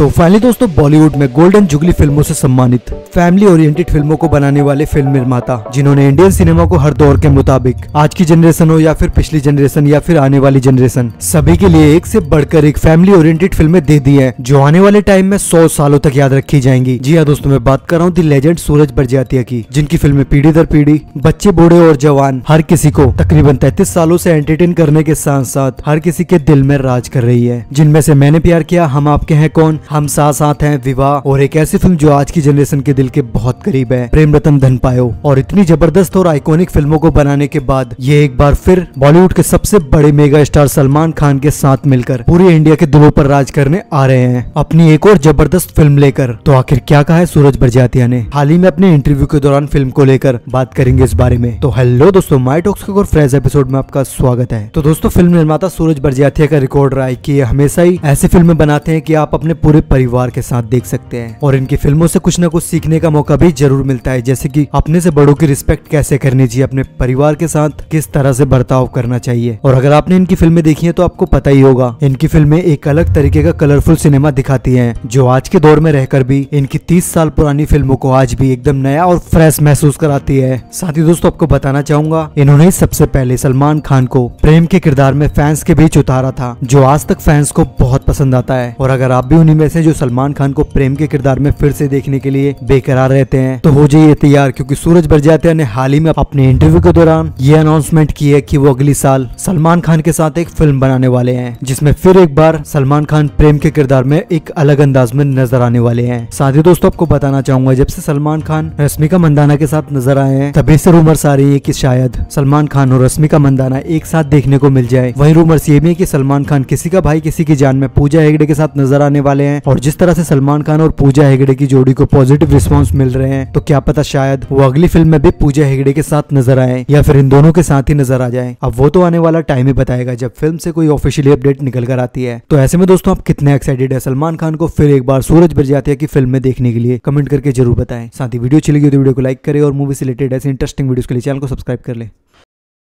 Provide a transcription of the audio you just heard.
तो फाइनली दोस्तों बॉलीवुड में गोल्डन जुबली फिल्मों से सम्मानित फैमिली ओरिएंटेड फिल्मों को बनाने वाले फिल्म निर्माता जिन्होंने इंडियन सिनेमा को हर दौर के मुताबिक आज की जनरेशन हो या फिर पिछली जनरेशन या फिर आने वाली जनरेशन सभी के लिए एक से बढ़कर एक फैमिली ओरिएंटेड फिल्में दे दी है जो आने वाले टाइम में 100 सालों तक याद रखी जाएंगी। जी हाँ दोस्तों, मैं बात कर रहा हूँ दी लेजेंड सूरज बड़जात्या की, जिनकी फिल्में पीढ़ी दर पीढ़ी बच्चे बूढ़े और जवान हर किसी को तकरीबन 33 सालों से एंटरटेन करने के साथ साथ हर किसी के दिल में राज कर रही है। जिनमें से मैंने प्यार किया, हम आपके हैं कौन, हम साथ साथ हैं, विवाह और एक ऐसी फिल्म जो आज की जनरेशन के दिल के बहुत करीब है, प्रेम रतन धन पायो। और इतनी जबरदस्त और आइकॉनिक फिल्मों को बनाने के बाद ये एक बार फिर बॉलीवुड के सबसे बड़े मेगा स्टार सलमान खान के साथ मिलकर पूरे इंडिया के दिलों पर राज करने आ रहे हैं अपनी एक और जबरदस्त फिल्म लेकर। तो आखिर क्या कहा है सूरज बड़जात्या ने हाल ही में अपने इंटरव्यू के दौरान फिल्म को लेकर, बात करेंगे इस बारे में। तो हेलो दोस्तों, माय टॉक्स के और फ्रेश एपिसोड में आपका स्वागत है। तो दोस्तों, फिल्म निर्माता सूरज बड़जात्या का रिकॉर्ड रहा है कि ये हमेशा ही ऐसी फिल्में बनाते हैं कि आप अपने पूरे परिवार के साथ देख सकते हैं और इनकी फिल्मों से कुछ न कुछ सीखने का मौका भी जरूर मिलता है, जैसे कि अपने से बड़ों की रिस्पेक्ट कैसे करनी चाहिए, अपने परिवार के साथ किस तरह से बर्ताव करना चाहिए। और अगर आपने इनकी फिल्में देखी है तो आपको पता ही होगा, इनकी फिल्में एक अलग तरीके का कलरफुल सिनेमा दिखाती हैं जो आज के दौर में रहकर भी इनकी 30 साल पुरानी फिल्मों को आज भी एकदम नया और फ्रेश महसूस कराती है। साथ ही दोस्तों आपको बताना चाहूंगा, इन्होंने सबसे पहले सलमान खान को प्रेम के किरदार में फैंस के बीच उतारा था, जो आज तक फैंस को बहुत पसंद आता है। और अगर आप भी उन्हीं में से जो सलमान खान को प्रेम के किरदार में फिर से देखने के लिए बेकरार रहते हैं तो हो जाइए तैयार, क्योंकि सूरज बड़जात्या ने हाल ही में अपने इंटरव्यू के दौरान ये अनाउंसमेंट की है कि वो अगली साल सलमान खान के साथ एक फिल्म बनाने वाले हैं, जिसमें फिर एक बार सलमान खान प्रेम के किरदार में एक अलग अंदाज में नजर आने वाले हैं। साथ ही दोस्तों आपको बताना चाहूंगा, जब से सलमान खान रश्मिका मंदाना के साथ नजर आए हैं तभी से रूमर्स आ रही है कि शायद सलमान खान और रश्मिका मंदाना एक साथ देखने को मिल जाए। वहीं रूमर्स ये भी है कि सलमान खान किसी का भाई किसी की जान में पूजा हेगड़े के साथ नजर आने वाले हैं। और जिस तरह से सलमान खान और पूजा हेगड़े की जोड़ी को पॉजिटिव रिस्पॉन्स मिल रहे हैं, तो क्या पता शायद वो अगली फिल्म में भी पूजा हेगड़े के साथ नजर आए या फिर इन दोनों के साथ ही नजर आ जाए। अब वो तो आने वाला टाइम ही बताएगा जब फिल्म से कोई ऑफिशियली अपडेट निकल कर आती है। तो ऐसे में दोस्तों आप कितने एक्साइटेड है सलमान खान को फिर एक बार सूरज बड़जात्या की फिल्म में देखने के लिए, कमेंट करके जरूर बताएं। साथ ही वीडियो अच्छी लगी तो वीडियो को लाइक करें और मूवी से रिलेटेड ऐसे इंटरेस्टिंग वीडियोस के लिए चैनल को सब्सक्राइब कर ले।